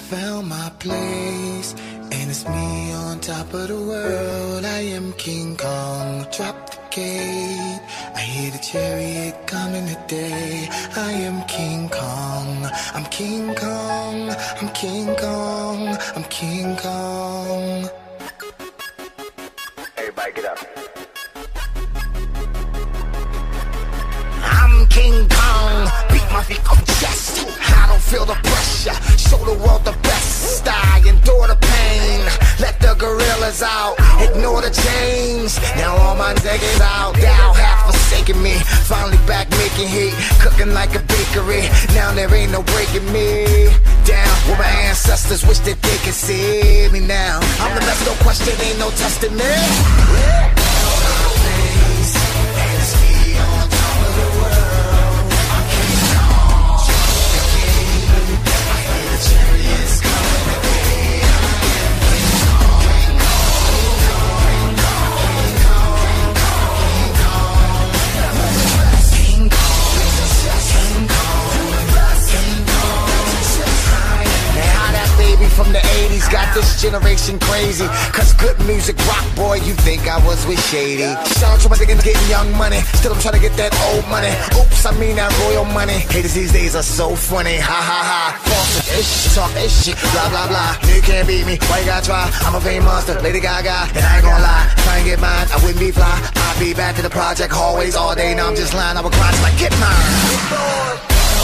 found my place, and it's me on top of the world. I am King Kong, drop the gate. I hear the chariot coming today. I am King Kong, I'm King Kong, I'm King Kong, I'm King Kong. Everybody get up. I'm King Kong, beat my feet on chest. I don't feel the pressure, show the world the best. I endure the pain, let the gorillas out, ignore the chains. Now all my niggas out, thou have forsaken me. Finally back making heat, cooking like a bakery. Now there ain't no breaking me down. Where my ancestors wish that they could see me now. I'm the best, no question, ain't no testing me. From the 80s, got this generation crazy. Cause good music rock, boy, you think I was with Shady. Shout out to my niggas getting young money, still I'm trying to get that old money. Oops, I mean that royal money. Haters these days are so funny, ha ha ha. False ish, talk ish shit, blah blah blah. You can't beat me, why you gotta try? I'm a fame monster, Lady Gaga, and I ain't gonna lie. Try and get mine, I wouldn't be fly. I'd be back to the project hallways all day. Now I'm just lying, I would grind till I get mine.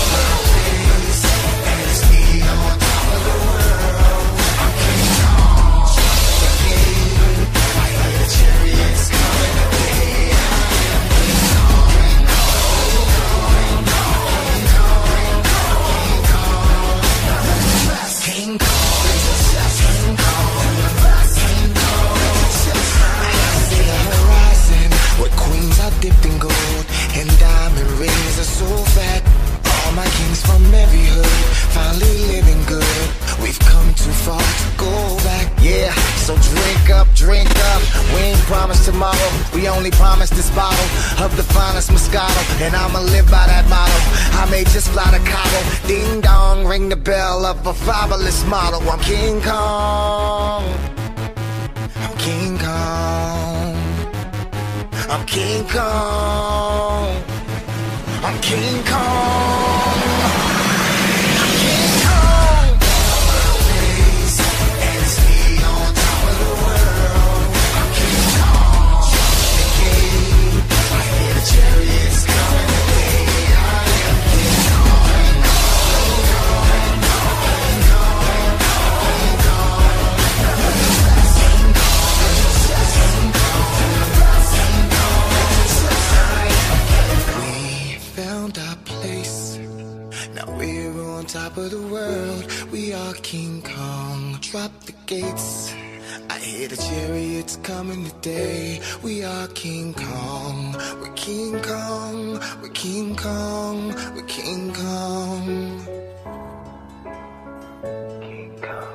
Dipped in gold and diamond rings are so fat. All my kings from every hood finally living good. We've come too far to go back. Yeah, so drink up, drink up. We ain't promised tomorrow, we only promised this bottle of the finest Moscato, and I'ma live by that motto. I may just fly to Cabo, ding dong, ring the bell of a fabulous model. I'm King Kong, I'm King Kong, I'm King Kong, I'm King Kong, I'm King Kong. And it's me on top of the world. I'm King Kong, the king. I hear the chariots coming today. I am King Kong, King Kong, King Kong, King Kong, King Kong, King Kong. Found our place, now we're on top of the world. We are King Kong, drop the gates. I hear the chariots coming today. We are King Kong, we're King Kong, we're King Kong, we're King Kong. King Kong.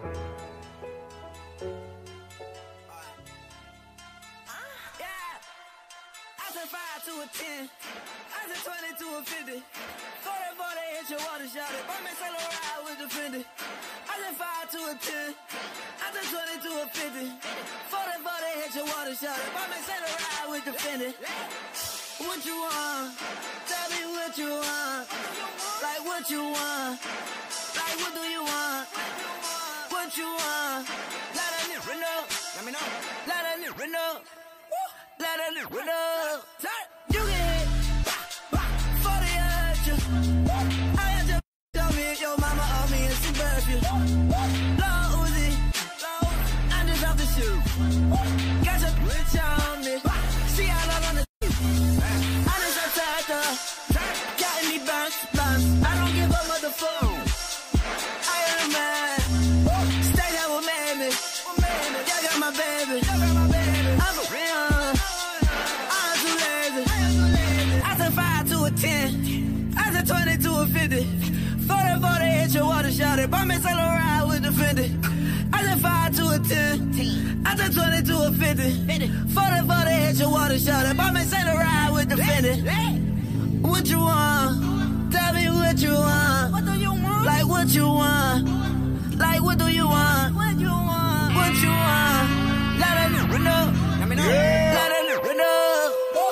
I said 5 to a 10. I said 20 to a 50. 40 hit your water shot it. Buy me sell a ride with the Fendi. I said 5 to a 10. I said 20 to a 50. 40 hit your water shot it. Buy me sell a ride with the Fendi. What you want? Tell me what you want. Like what you want? Like what do you want? What you want? Let a nigga know. Let me know. Let a nigga know. Let a nigga know. You can hit 40 at you. I had your tell me if your mama owe me and she birthed you. Low Uzi, I just off the shoe. Got your bitch on me. See I love on the I just attacked her. Got any bounce. I don't give a motherfucker. I am a man. Stay there with mammy. Y'all got my baby. I'm a real. I'm too lazy. I said 5 to a 10. I said 20 to a 50. 40 hit your water shot it. Buy me sell a ride with the Fendi. I said 5 to a 10. I said 20 to a 50. 40 hit your water shot it. Buy me sell a ride with the Fendi. What you want? Tell me what you want. What do you want? Like what you want? Like, what do you want? What you want? What you want? Let a nigga know. Let me know. Let a nigga know.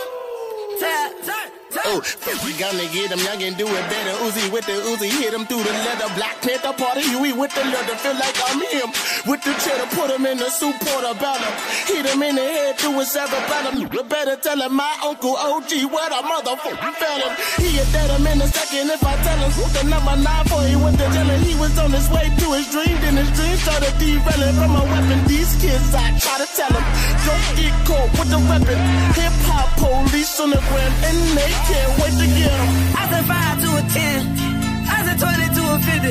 Oh, we gonna get him, young and do it better. Uzi with the Uzi, hit him through the leather. Black Panther party, Huey with the leather. Feel like I'm him. With the cheddar, put him in the soup portobello. Hit him in the head through his cerebellum. You better tell him my uncle OG what a motherfucker felon. He'll dead him in a second if I tell him. The number 9 for he went to jail and he was on his way to his dream. Then his dream started derailing from a weapon. These kids, I try to tell them, don't get caught with the weapon. Hip hop police on the gram and they can't wait to get him. I said 5 to a 10. I said 20 to a 50.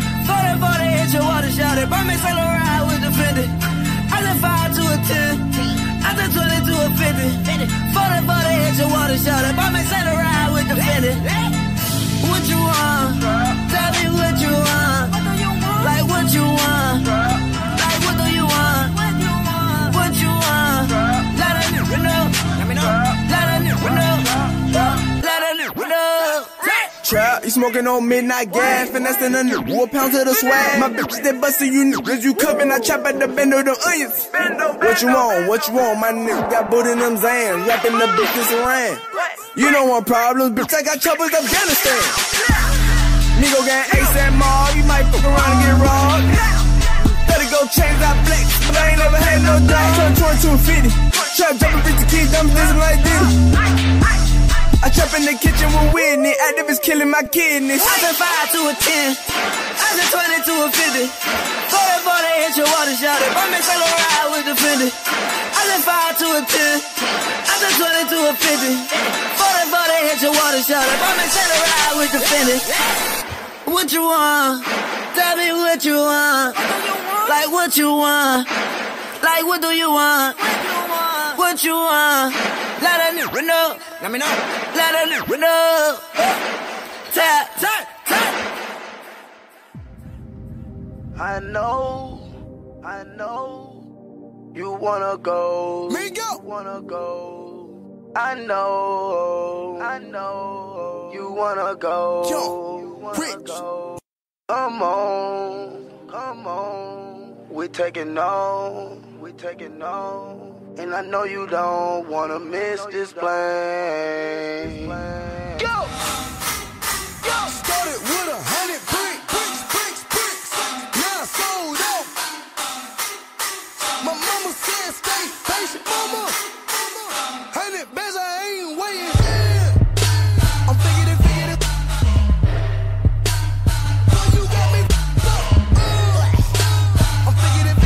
40 hit your water shot it. Burn me sail ride with the Fendi. I said 5 to a 10. I said 20 to a 50. 40 hit your water shot it. Burn me sail ride with the Fendi. What you want? Tell me what you want. Like what you want? Like what do you want? What you want? Let a nigga know. Let me know. Let a nigga know. Let a nigga know. Trap, you smoking on midnight gas, finessing a nigga, 1 pound to the swag. My bitch, they bustin' you niggas, you cuppin', I chop at the bend of the onions. What you want? What you want? My nigga got boot in them Zans, wrapping the bitches around. You don't want problems, bitch, I got choppers Afghanistan. Nigga gang ASAP Mall, you might fuck around and get robbed. Better go change that flex, but I ain't never had no dog. Turn 22 50, try to jump a bitch to keep them dancing like this. I trap in the kitchen with Whitney, activists killing my kidneys. I said 5 to a 10. I said 20 to a 50. 40 hit your water shot it. Burn me sail ride with the Fendi. I said 5 to a 10. I said 20 to a 50. 40 hit your water shot it. Burn me sail ride with the Fendi. What you want? Tell me what you want. Like what you want? Like what do you want? What you want? Let a nigga know. Let me know. Let a nigga know. Tap, tap, tap. I know you wanna go. Me go. Wanna go. I know you wanna go. Yo, Rich. Come on, we taking on. And I know you don't wanna miss this plane. Go! Started with 100 bricks. Now sold out. My mama said stay patient, mama. 100 bands, I ain't waiting. I'm thinking it. Boy, you got me up. I'm thinking it.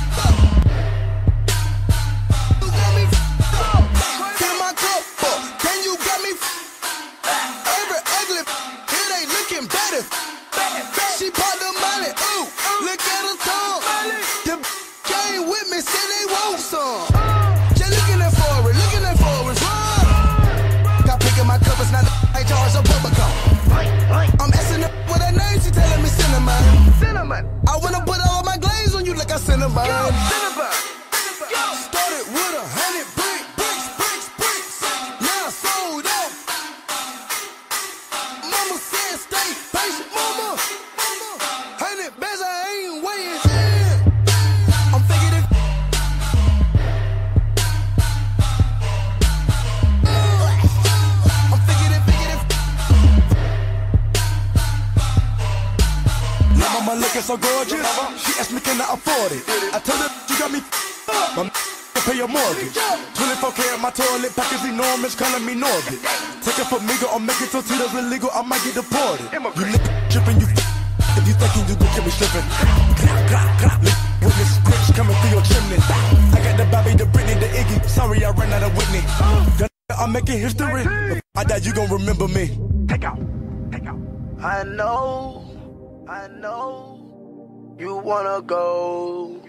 You got me up. Fill my cup up. Then you got me every ugly. It ain't looking better. She bought the money. Ooh, look at her tongue. The came with me, said they want some. Just looking at for it, run. Got picking my covers, now I charge a public call. I'm asking her what her name, she telling me cinnamon. I wanna put all my glaze on you like I cinnamon. Started with 100 bricks. Now sold out. Mama said stay patient, mama. 100 bands, I ain't waiting. I'm thinking it. I'm thinking it. Now mama looking so gorgeous. She asked me can I afford it. I told her you got me my pay your mortgage. 24K at my toilet package enormous, calling me Norbit. Take it for me, or make it so Tito's illegal, I might get deported. You nigga tripping, you if you thinking you gon' get me slipping. Witness scripts coming through your chimney. I got the Bobby, the Britney, the Iggy. Sorry I ran out of Whitney. I'm making history. If I die, you gon' remember me. Take out. I know you wanna go.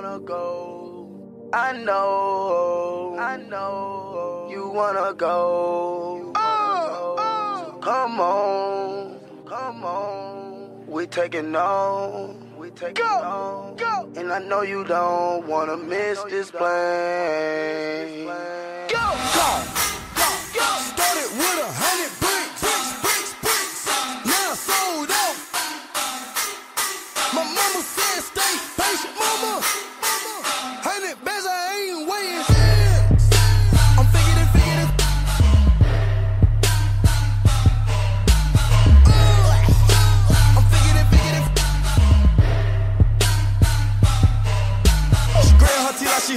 I know you wanna go. Come on, we taking on. Go. And I know you don't wanna miss this plane. Go. Started with 100 bricks. Now sold out. My mama said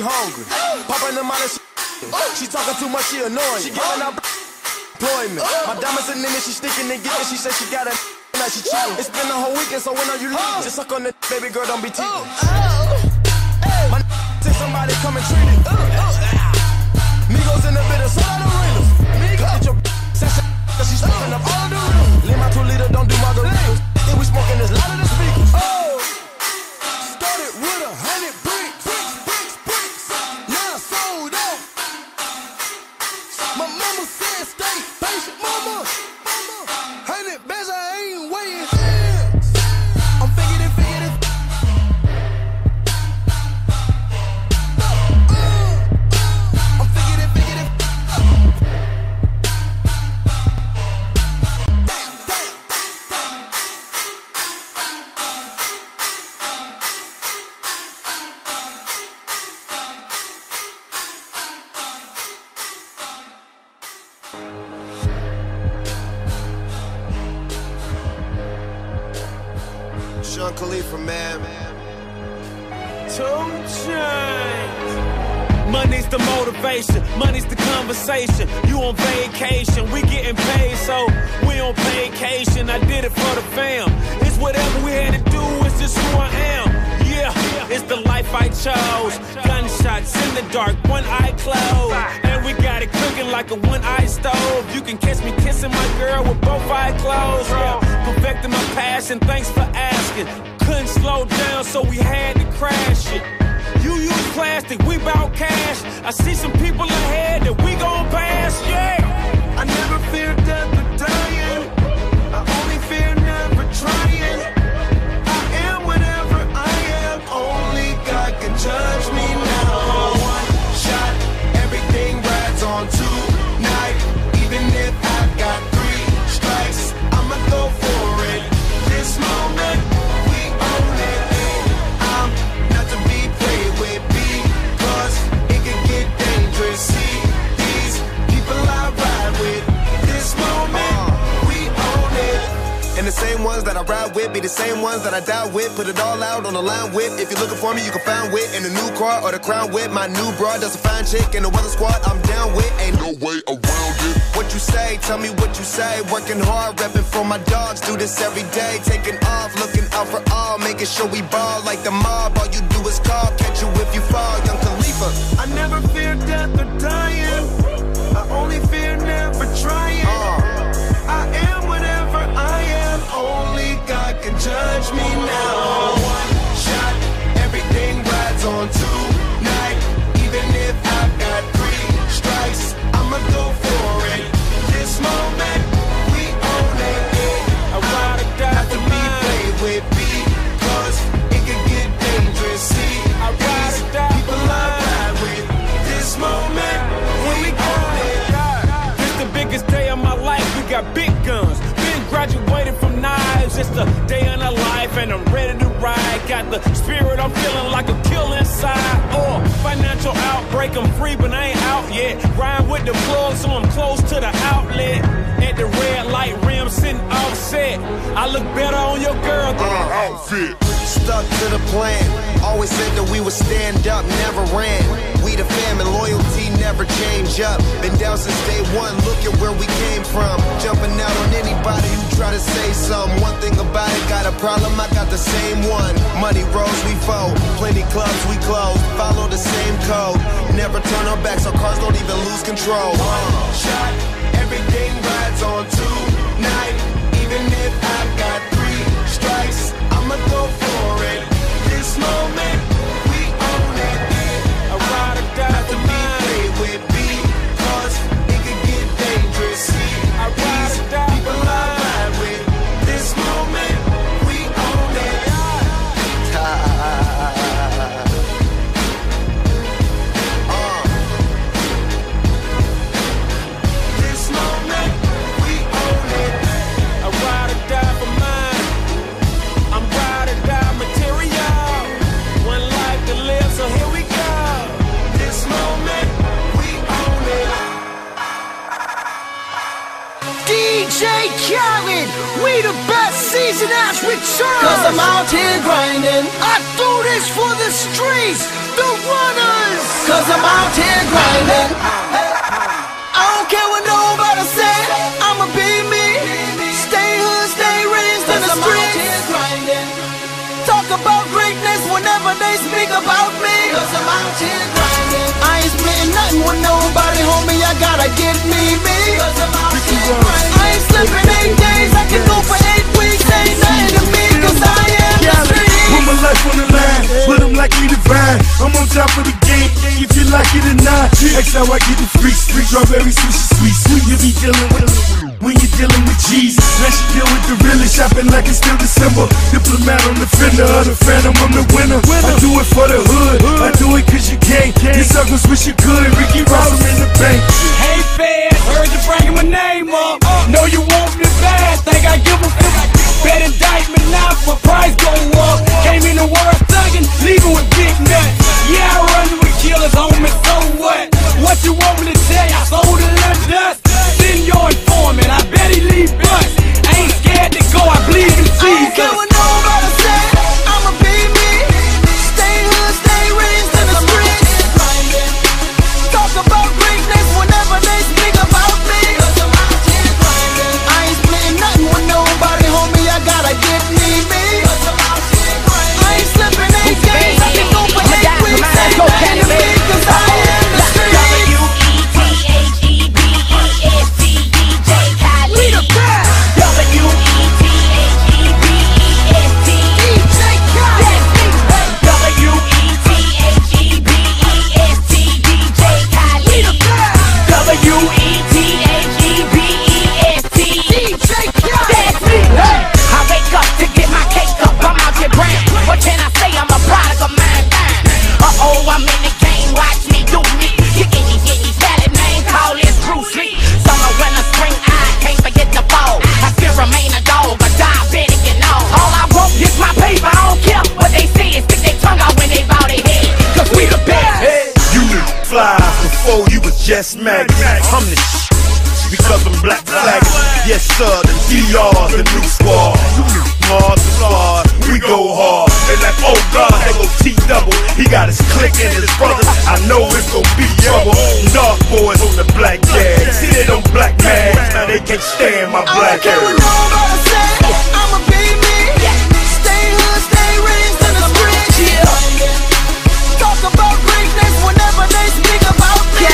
hungry. Popping them out of she talking too much, she annoying. She giving out employment. My diamonds in it, she sticking and getting. She said she got a like she cheating. It's been the whole weekend, so when are you leaving? Just suck on the baby girl, don't be teasing. My take somebody come and treat it. Migos in the bit of soda arenas. Get your session, cause she's smoking up all of the rooms. Lean my 2 liter, don't do margaritas. Then we smoking this loud of the speakers. Started with 100 bricks. Now sold out. My mama said stay patient, mama. 100 bands, I ain't waiting. I'm figuring it. I'm figuring it. Sean Khalifa, man. 2 Chainz. Money's the motivation, money's the conversation. You on vacation, we getting paid, so we on vacation. I did it for the fam. It's whatever we had to do, it's just who I am. Yeah, it's the life I chose. Gunshots in the dark, one eye closed. And we got it cooking like a one-eye stove. You can catch me kissing my girl with both eyes closed. Yeah, perfecting my passion, thanks for asking. Couldn't slow down, so we had to crash it. You use plastic, we bout cash. I see some people ahead that we gon' pass, yeah. I never fear death or dying. I only fear never trying. I am whatever I am. Only God can judge me now. One shot, everything rides on tonight. Even if I got 3 strikes, I'ma go for it. This moment, we own it. I'm not to be played with because it can get dangerous. See these people I ride with. This moment, we own it. And the same ones that I ride with be the same ones that I die with. Put it all out on the line with. If you're looking for me, you can find wit in the new car or the crown with. My new broad does a fine chick in the weather squad. I'm down with. Ain't no way around it. What you say? Tell me what you say. Working hard, repping for my dogs. Do this every day. Taking off, looking out for all. Making sure we ball like the mob. All you do is call. Catch you if you fall. Young Khalifa. I never fear death or dying. I only fear never trying. I am whatever I am. Only God can judge me now. One shot, everything rides on tonight. Even if I've got 3 strikes, I'ma go for it. This moment, we own it. I ride or die Not to be played with because it can get dangerous. See, I ride or die people I ride with. This moment, we own it. This the biggest day of my life. We got big guns. Been graduated from knives. It's the day in a life, and I'm ready to ride. Got the spirit, I'm feeling like a kill inside. Financial outbreak, I'm free, but I ain't out yet. Ride with the plug, so I'm close to the outlet. At the red light rim, sitting offset. I look better on your girl than her outfit. Stuck to the plan. Always said that we would stand up, never ran. We the fam and loyalty never change up. Been down since day one, look at where we came from. Jumping out on anybody who try to say something. One thing about it, got a problem, I got the same one. Money rolls, we fold. Plenty clubs, we close. Follow the same code. Never turn our backs, so cars don't even lose control. One shot, everything rides on tonight. Even if I've got 3 strikes, I'ma go for it. This moment, we own it. I ride or die Not to be played with because it can get dangerous. See, I ride or die people I ride with. This moment, we own it. This moment, we own it. I ride or die for mine. Cause I'm out here grinding. I do this for the streets, the runners. Cause I'm out here grinding. I don't care what nobody say, I'ma be me. Stay hood, stay raised in the streets. Talk about greatness whenever they speak about me. Cause I'm out here grinding. I ain't splitting nothing with nobody, homie, I gotta get me. Cause I'm out here grinding. I ain't slipping 8 days, I can go for 8 weeks. Ain't nothing to me, cause I am the street. Put my life on the line, but I'm like me divine. I'm on top of the game, if you like it or not. That's how I get the free strawberry sushi sweet. You be dealing with when you're dealing with G's. Now she deal with the realest, shopping like it's still December. Diplomat on the fender of the phantom, I'm the winner. I do it for the hood, I do it cause you can't. Your circles wish you could, Ricky Ross, I'm in the bank. Hey fans, heard you bringing my name up. Know you want me bad, think I give a fuck. Bet indictment now for price go up. Came in the world thuggin', leaving with big nuts. Yeah, I run with killers, homie, so what? What you want me to tell you? I sold a little dust. Send your informant, I bet he leave bust. I ain't scared to go, I believe in Jesus. I don't care what nobody say, I'ma be me. Stay hood, stay raised in the streets. Talk about greatness whenever they speak about me. Cause I'm out here grinding. I ain't splitting nothing with nobody, homie, I gotta get me. Cause I'm out here grinding. I ain't slipping 8 days, I can go for 8 weeks. Ain't nothing to me, cause I am the street. We the best. What can I say? I'm a product of mankind. I'm in the game, watch me do me. You get me valid name, call this Bruce Lee. Summer, winter, spring, I can't forget the fall. I still remain a dog, a diabetic and all I want is my paper, I don't care what they say. Stick their tongue out when they bow their head. Cause we the best. Hey, you knew fly before you was just mad. I'm the because I'm black flagging. Yes sir, the DR's the new squad. Mars to Mars, we go hard. They like, oh God, they go T-double. He got his clique and his brothers. I know it's gon' be trouble. Dark boys on the black jag. See they don't black mags, now they can't stand my black hair. I don't care what nobody say, I'ma be me. Stay hood, stay raised in the streets. Talk about greatness whenever they speak about me.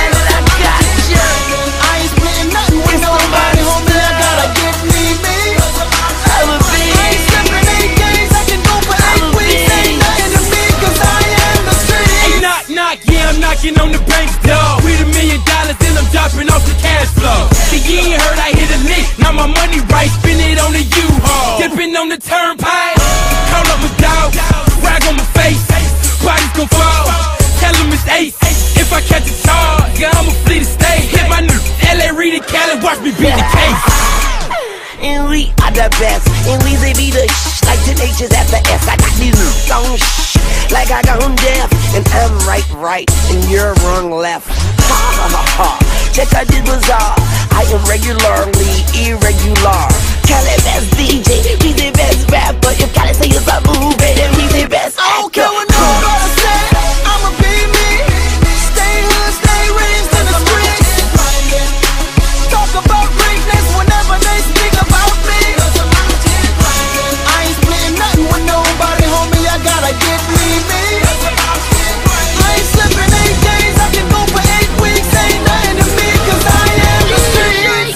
I ain't splitting nothing with nobody, homie, I gotta get me. I ain't slipping 8 days, I can go for 8 weeks. Ain't nothing to me, cause I am the street. Hey, knock, knock, yeah, I'm knocking on the bank's door. With $1 million, then I'm dropping off the cash flow. See, you ain't heard I hit a lick, now my money right, spin it on the U-Haul. Dipping on the turnpike, call up my dog, rag on my face, bodies gon' fall, tell him it's ace. If I catch a charge, yeah, I'ma flee the state. Hit my new LA, Reed, and Cali, watch me beat the case. And we are the best, and we they be the like 10 H's at the S. I got these songs like I got them deaf, and I'm right, and you're wrong left. Ha ha ha ha. Check out this bizarre. I am regularly irregular. Cali best DJ, we the best rapper. If Cali say it's a movie, then we the best actor. I don't care what nobody say, I'ma be me. Stay hood, stay raised in the streets. Talk about greatness whenever they speak about me. I ain't splitting nothing with nobody, homie, I gotta get me. I ain't slipping 8 days, I can go for 8 weeks. Ain't nothing to me, cause I am the street.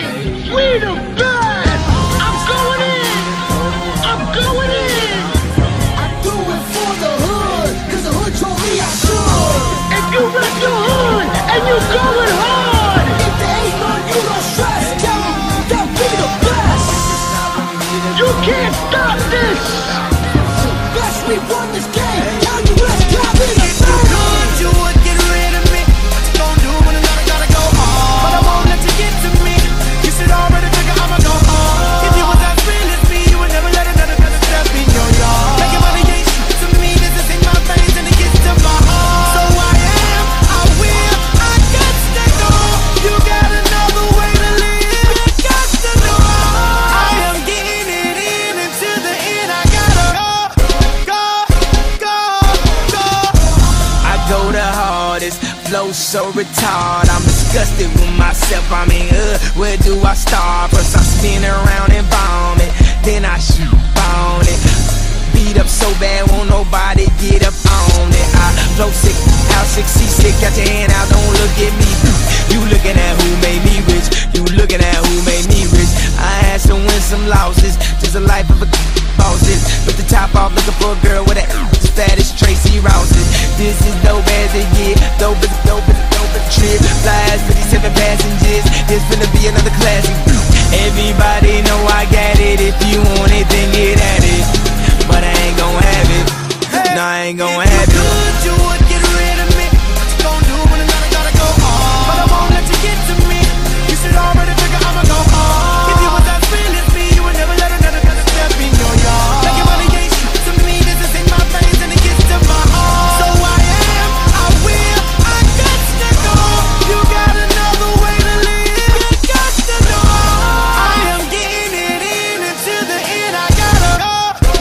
We the best. I'm going in. so retarded. I'm disgusted with myself. I mean, where do I start? First I spin around and vomit, then I shoot on it. Beat up so bad, won't nobody get up on it. I flow sick, out sick, seasick, got your hand out, don't look at me. You looking at who made me rich, you looking at who made me rich. I had some wins, some losses, just a life of a bosses. Put the top off, looking for a girl with a fat as Tracy Rouses. This is dope as it get, dope as a trip. Flies 57 passengers, this finna be another classic. Everybody know I got it, if you want it, then get at it. But I ain't gon' have it, no, I ain't gon' have it. You would get rid of me. What you gon' do when another gotta go on? But I won't let you get to me. You should already figure I'ma go on. If you was as real as me, you would never let another step in your yard. Like your validation to me, this is in my face and it gets to my heart. So I am, I will, I got to go. You got another way to live, you got to know. I am getting it in until the end. I gotta go.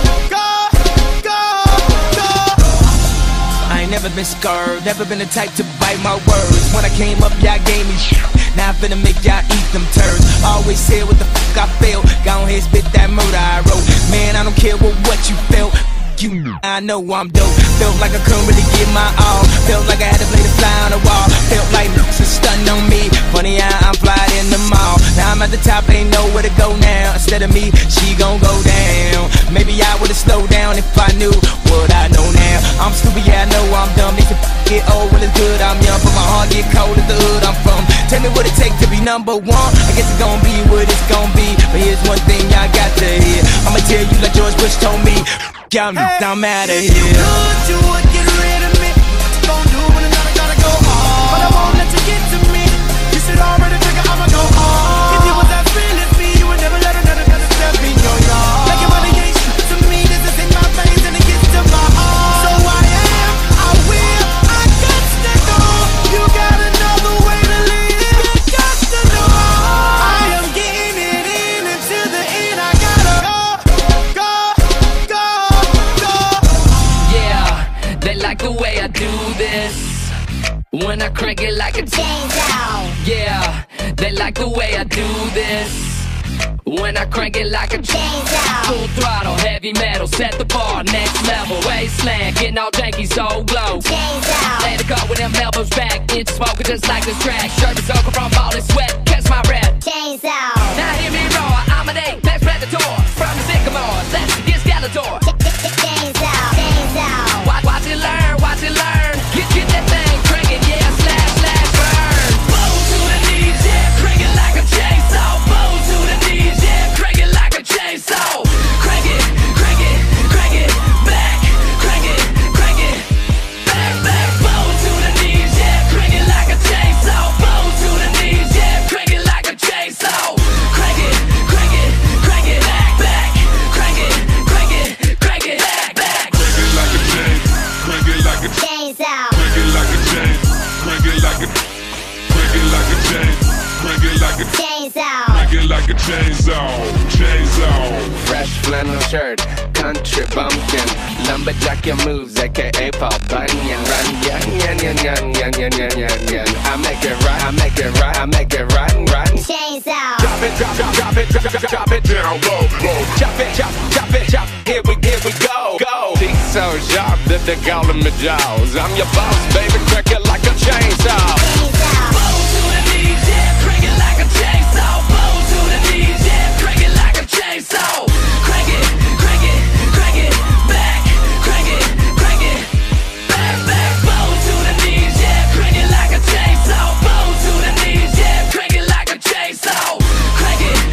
I ain't never been scared, never been the type to bite my words. When I came up, y'all gave me shit. Now I'm finna make y'all eat them turds. Always said what the fuck I felt. Go ahead, spit that murder I wrote. Man, I don't care what you felt. You, I know I'm dope. Felt like I couldn't really give my all. Felt like I had to play the fly on the wall. Felt like looks was stunting on me. Funny how I'm flying in the mall. Now I'm at the top, ain't know where to go now. Instead of me, she gon' go down. Maybe I would've slowed down if I knew what I know now. I'm stupid, yeah, I know I'm dumb. They can get old when it's good, I'm young. But my heart get cold at the hood I'm from. Tell me what it take to be number one. I guess it's gon' be what it's gon' be. But here's one thing y'all got to hear. I'ma tell you like George Bush told me. I'm out of here. If you could, you would get rid of me. What you gon' do when another gotta go on? But I won't let you get to me. You should already figure I'ma go on. If you was as real as me, you would never let another step in your yard. Like your validation to me, this is in my face and it gets to my heart. So I am, I will, I got to go. You got another way to live, you got to know. I am getting it in until the end. I gotta go. They like the way I do this when I crank it like a chainsaw. Yeah, they like the way I do this when I crank it like a chainsaw. Full throttle, heavy metal, set the bar, next level. Wasteland, getting all janky, so glow. Chainsaw. Land the car with them elbows back, inch smoking just like this track. Shirt is over from all this sweat, catch my breath. Chainsaw. Now hear me roar, I'm an apex predator from the sycamore. Let's get Skeletor. Chainsaw, chainsaw. Watch it learn, watch it learn. Get that thing cranking, yeah, slash, burn. Bow to the knees, yeah, crank it like a chainsaw. Bow to the knees, yeah, crank it like a chainsaw. Crank it, back, crank it, back. Bow to the knees, yeah, crank it like a chainsaw. Bow to the knees, yeah, crank it like a chainsaw. Crank it, back, crank it, back. Crank it like a chain, crank it like a chainsaw. Crank it like a chain, crank it like a chain, crank it like a chainsaw. Crank it like a chainsaw. Fresh flannel shirt, country bumpkin, lumberjack your moves, aka Paul Bunyan. Run, yan. I make it run. Chainsaw. Drop it down low. Chop it. Here we go. Teeth so sharp that they call them the jaws. I'm your boss, baby. Crank it like a chainsaw. Bow to the knees, yeah, crank it like a chainsaw. Bow to the knees, yeah, crank it like a chainsaw. Crank it, back, crank it, back. Bow to the knees, yeah, crank it like a chainsaw. Bow to the knees, yeah, crank it like a chainsaw. Crank it,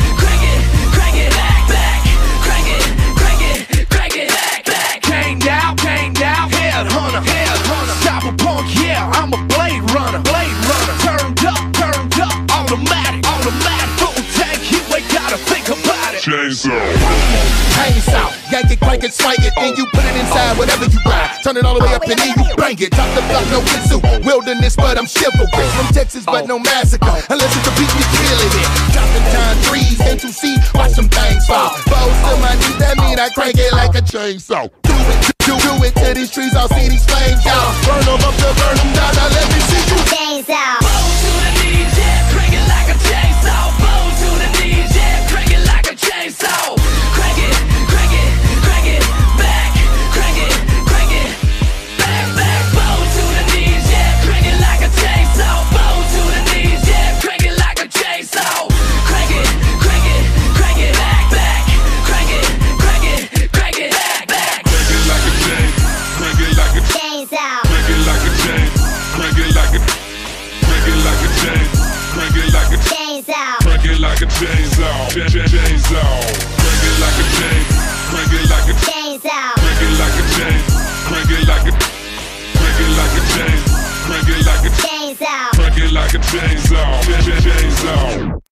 back, crank it, back. Came down, headhunter. Cyberpunk, yeah, I'm a blade runner. Turned up, automatic. Full tank, you ain't gotta think about it. Chainsaw, yank it, crank it, swank it, then you put it inside whatever you buy. Turn it all the way up and then you bang it. Top the block, no kizoo. Wilderness, but I'm chivalrous. From Texas, but no massacre. Unless it's a beat, we killing it. Dropping time trees, N2C, watch some things fall. Bows to my knees, that mean I crank it like a chainsaw. Do it to these trees, I'll see these flames out. Burn them up to burn them down, now let me see you. Chains out. Bow to the DJ, crank it like a chainsaw. Bow to the DJ, crank it like a chainsaw. Crank it, crank it, crank it, back. Crank it, back, back. Bow to the DJ, crank it like a chainsaw. Bow to the DJ, crank it like a chainsaw. Crank it, back, back. Crank it, back, back. Crank it like a chain, crank it like a Chains out. crank it like a chain, crank it like a crank it like a chain, crank it like a Chains out. crank it like a chainsaw, chainsaw. Crank it like a chain, crank it like a Chains out. crank it like a chain, crank it like a crank it like a chain, crank it like a Chains out. crank it like a chainsaw, chainsaw.